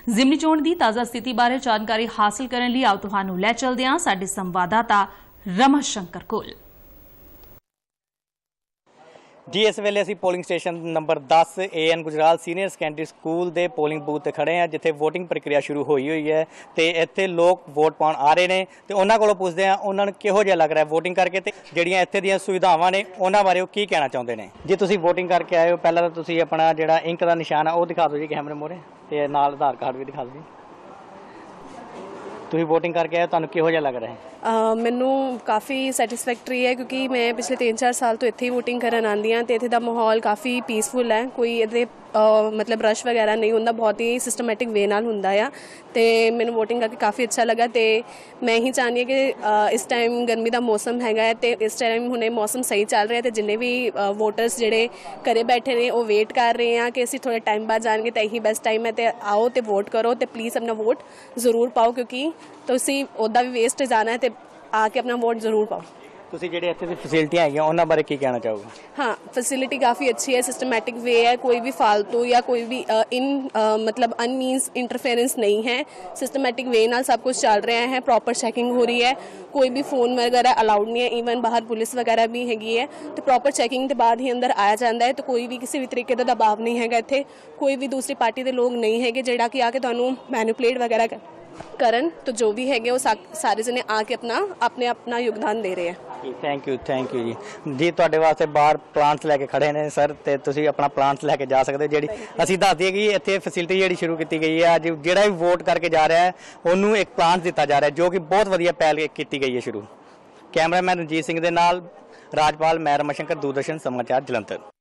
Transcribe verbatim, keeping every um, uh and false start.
ਜ਼ਿਮਨੀ ਚੋਣ ਦੀ ਤਾਜ਼ਾ ਸਥਿਤੀ ਬਾਰੇ ਜਾਣਕਾਰੀ ਹਾਸਲ ਕਰਨ ਲਈ ਆਓ ਤੁਹਾਨੂੰ ਲੈ ਚਲਦੇ ਹਾਂ ਸਾਡੇ ਸੰਵਾਦਦਾਤਾ ਰਮਨ ਸ਼ੰਕਰ ਕੋਲ। जी इस वेले असी पोलिंग स्टेशन नंबर दस A N Gujral senior secondary school के पोलिंग बूथ ते खड़े हैं, जिथे वोटिंग प्रक्रिया शुरू हुई हुई है। तो इत्थे लोग वोट पाउण आ रहे हैं, तो उन्होंने कोलों पुछदे हैं उन्होंने किहो जिहा लग रहा है वोटिंग करके, ते जिहड़ियां इत्थे दीयां सुविधावां ने उन्हां बारे वो की कहना चाहुंदे ने। जे तुसीं वोटिंग करके आए हो, पहला तो तुसीं अपना जिहड़ा इंक दा निशान है वो दिखा दो जी कैमरे मोहरे, ते नाल आधार कार्ड भी दिखा दो जी। तुसीं वोटिंग करके आए, तुहानूं किहो जिहा लग रहा है? ਮੈਨੂੰ ਕਾਫੀ ਸੈਟੀਸਫੈਕਟਰੀ ਹੈ, ਕਿਉਂਕਿ ਮੈਂ ਪਿਛਲੇ ਤਿੰਨ ਚਾਰ ਸਾਲ ਤੋਂ ਇੱਥੇ ਹੀ ਵੋਟਿੰਗ ਕਰਨ ਆਉਂਦੀ ਹਾਂ, ਅਤੇ ਇੱਥੇ ਦਾ ਮਾਹੌਲ ਕਾਫੀ ਪੀਸਫੁਲ ਹੈ। ਕੋਈ ਇਹਦੇ ਮਤਲਬ ਰਸ਼ ਵਗੈਰਾ ਨਹੀਂ ਹੁੰਦਾ, ਬਹੁਤ ਹੀ ਸਿਸਟਮੈਟਿਕ ਵੇ ਨਾਲ ਹੁੰਦਾ ਆ। ਅਤੇ ਮੈਨੂੰ ਵੋਟਿੰਗ ਕਰਕੇ ਕਾਫੀ ਅੱਛਾ ਲੱਗਾ। ਅਤੇ ਮੈਂ ਇਹੀ ਚਾਹੁੰਦੀ ਹਾਂ ਕਿ ਇਸ ਟਾਈਮ ਗਰਮੀ ਦਾ ਮੌਸਮ ਹੈਗਾ ਹੈ, ਅਤੇ ਇਸ ਟਾਈਮ ਹੁਣੇ ਮੌਸਮ ਸਹੀ ਚੱਲ ਰਿਹਾ, ਅਤੇ ਜਿੰਨੇ ਵੀ ਵੋਟਰਸ ਜਿਹੜੇ ਘਰੇ ਬੈਠੇ ਨੇ ਉਹ ਵੇਟ ਕਰ ਰਹੇ ਹਾਂ ਕਿ ਅਸੀਂ ਥੋੜ੍ਹੇ ਟਾਈਮ ਬਾਅਦ ਜਾਣਗੇ, ਤਾਂ ਇਹੀ ਬੈਸਟ ਟਾਈਮ ਹੈ। ਅਤੇ ਆਓ ਅਤੇ ਵੋਟ ਕਰੋ, ਅਤੇ ਪਲੀਜ਼ ਆਪਣਾ ਵੋਟ ਜ਼ਰੂਰ ਪਾਓ, ਕਿਉਂਕਿ ਤੁਸੀਂ ਉੱਦਾਂ ਵੀ ਵੇਸਟ ਜਾਣਾ ਹੈ, ਅਤੇ ਆ ਕੇ ਆਪਣਾ ਵੋਟ ਜ਼ਰੂਰ ਪਾਓ। ਤੁਸੀਂ ਜਿਹੜੇ ਇੱਥੇ ਦੀ ਫੈਸਿਲਿਟੀਆਂ ਹੈਗੀਆਂ ਉਹਨਾਂ ਬਾਰੇ ਕੀ ਕਹਿਣਾ ਚਾਹੋਗੇ? ਹਾਂ, ਫੈਸਿਲਿਟੀ ਕਾਫੀ ਅੱਛੀ ਹੈ, ਸਿਸਟਮੈਟਿਕ ਵੇ ਹੈ, ਕੋਈ ਵੀ ਫਾਲਤੂ ਜਾਂ ਕੋਈ ਵੀ ਇਨ ਮਤਲਬ ਅਨਮੀਨਸ ਇੰਟਰਫੇरेंस नहीं है। सिस्टमैटिक वे ਨਾਲ सब कुछ चल रहा है, प्रॉपर चैकिंग हो रही है, कोई भी फोन वगैरह अलाउड नहीं है, ईवन बाहर पुलिस वगैरह भी हैगी है। तो प्रॉपर चैकिंग के बाद ही अंदर आया जाता है, तो कोई भी किसी भी तरीके का दबाव नहीं है इत्थे। कोई भी दूसरी पार्टी के लोग नहीं है जिहड़ा कि आके तुहानूं मैनिपुलेट वगैरह कर करन। तो जो भी है वो सारे जने आके अपना अपने अपना योगदान दे रहे हैं। थैंक यू थैंक यू जी। जी तुहाडे वास्ते बाहर प्लांट्स लैके खड़े ने सर, ते तुसीं अपना प्लांट्स लैके जा सकदे। जिहड़ी असीं दस दईए कि इत्थे फैसिलिटी जिहड़ी शुरू की गई है, अज जिहड़ा भी वोट करके जा रहा है उन्होंने एक प्लांट दिता जा रहा है, जो कि बहुत वधिया पहल की गई है शुरू। कैमरामैन रंजीत सिंह दे नाल राजपाल, मैं रमन शंकर, दूरदर्शन समाचार जलंधर।